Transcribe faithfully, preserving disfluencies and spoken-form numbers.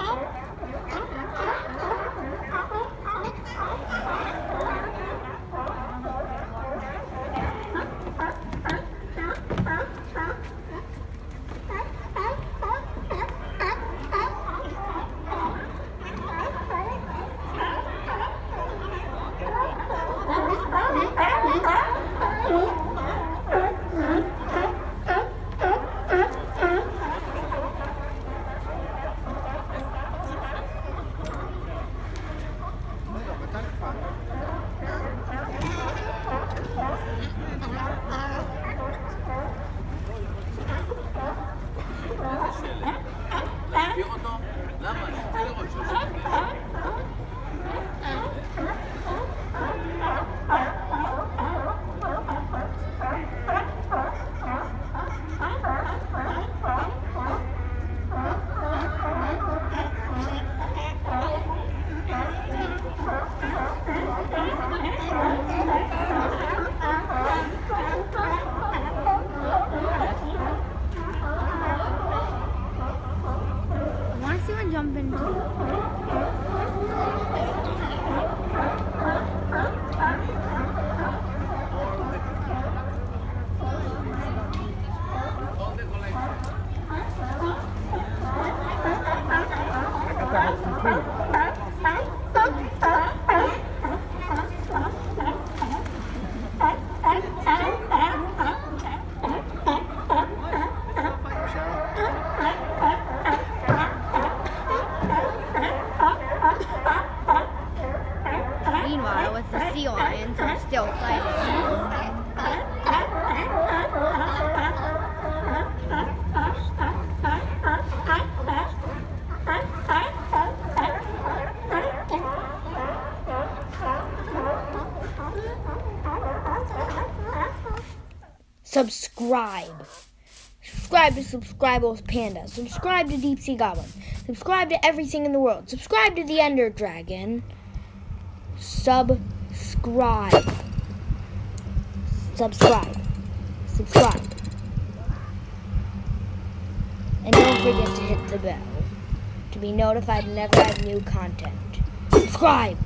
Jump into Meanwhile, with the sea lions are still fighting. Subscribe. Subscribe to Subscrible's Panda. Subscribe to Deep Sea Goblin. Subscribe to everything in the world. Subscribe to the Ender Dragon. Subscribe. Subscribe. Subscribe. And don't forget to hit the bell to be notified whenever I have new content. Subscribe!